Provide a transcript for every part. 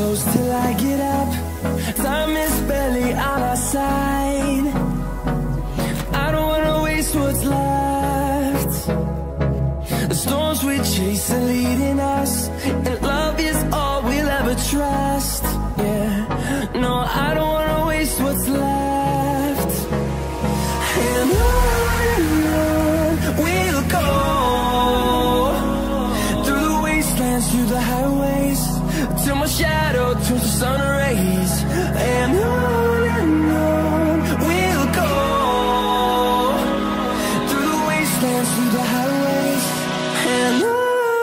close till I get up. Time is barely on our side. I don't wanna waste what's left. The storms we chase are leading us, and love is all we'll ever trust. Yeah, no, I don't wanna waste what's left. And on we'll go, through the wastelands, through the highways, till my shadow turns to sun rays. And on we'll go, through the wastelands, through the highways, and on we'll go.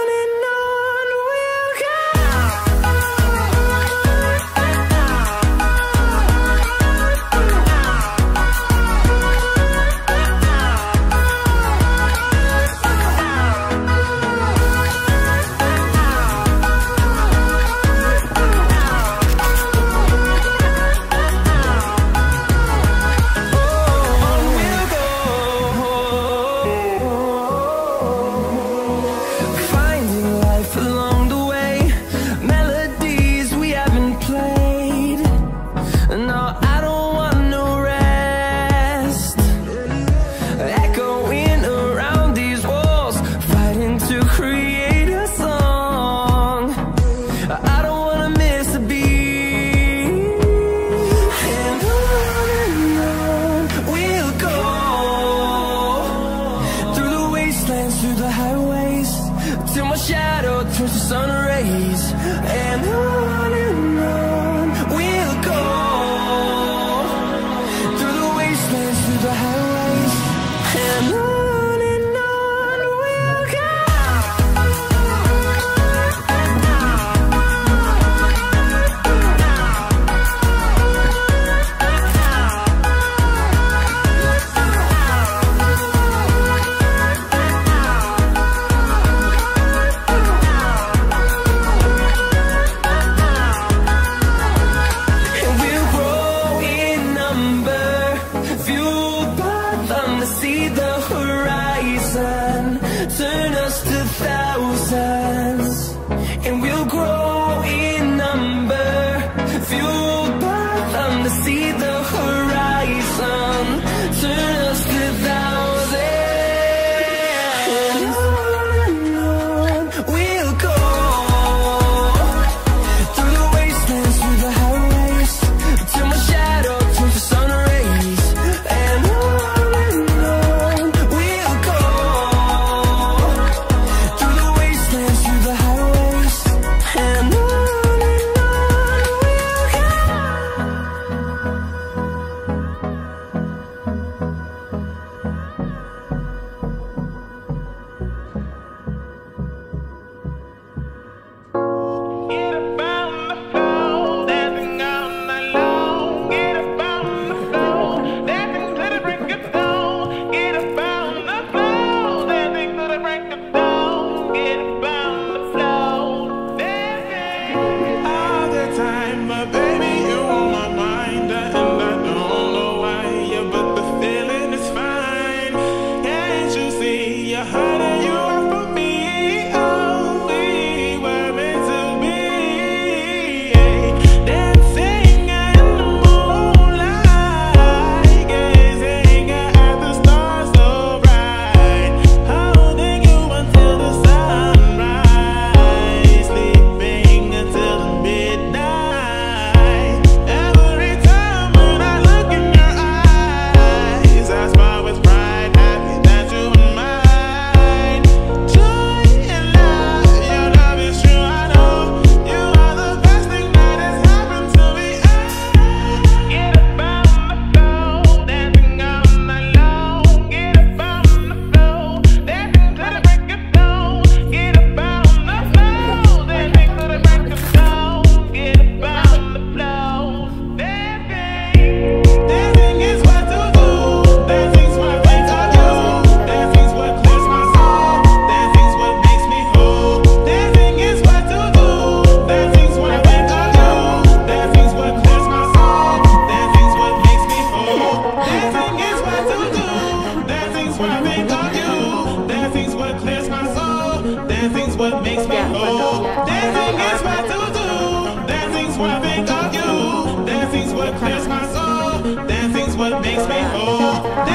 Through the highways, till my shadow turns to sun rays. And on we'll go, through the wastelands, through the highways, and on we'll go. See the horizon turn us to thousands, and we'll grow in number, fueled by them to see the horizon turn us to thousands. And on we'll go, through the wastelands, through the highways, till my shadow turns to sun rays. And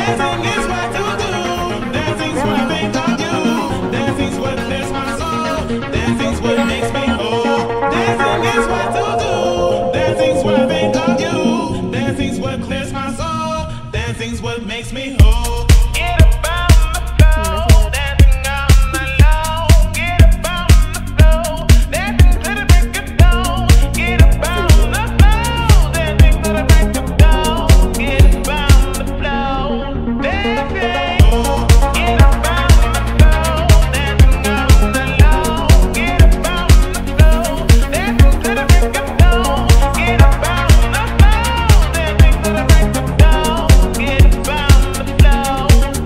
Dancing is what to do. Dancing's what I think of you. Dancing's what lifts my soul. Dancing's what makes me whole. Dancing is what to do. Dancing's what I think of you. Dancing's what clears my soul. Dancing's what makes me whole. Get up on the floor, dancing on the low. Get up on the floor, dancing to the break of dawn. Get up on the floor, dancing to the break of dawn. Get up on the floor, dancing. Get up on the floor, dancing on the low. Get up on the floor, dancing to the break of dawn. Get up on the floor, dancing to the break of dawn. Get up on the floor,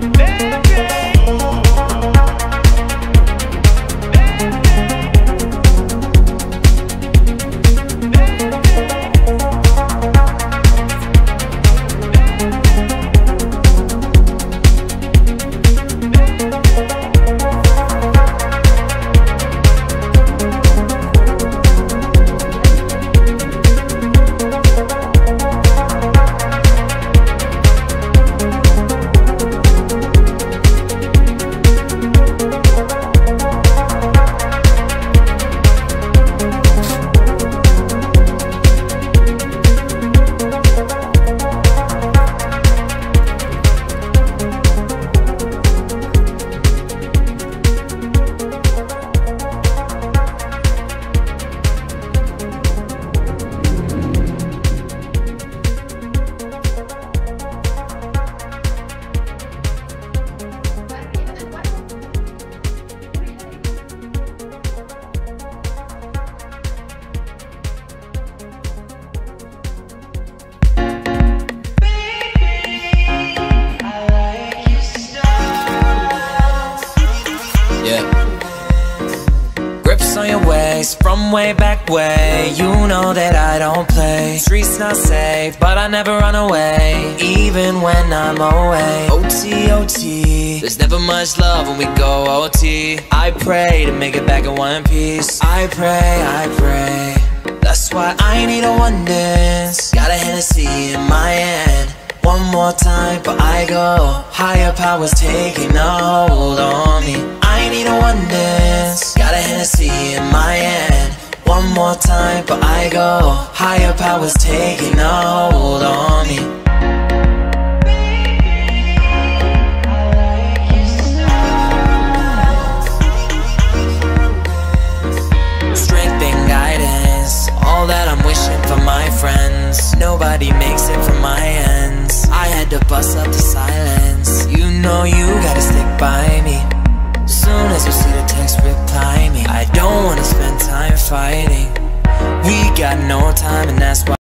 Grips on your waist from way back way. You know that I don't play. Streets not safe, but I never run away, even when I'm away. OT, OT, there's never much love when we go OT. I pray to make it back in one piece. I pray. That's why I need a one dance. Got a Hennessy in my hand. One more time, but I go. Higher powers taking a hold on me. I need a one dance. Got a Hennessy in my hand. One more time, but I go. Higher powers taking a hold on me. Strength and guidance, all that I'm wishing for my friends. Nobody makes it from my ends. I had to bust up the silence. You know you gotta stick by me. Soon as you see the text, reply me. I don't wanna spend time fighting. We got no time, and that's why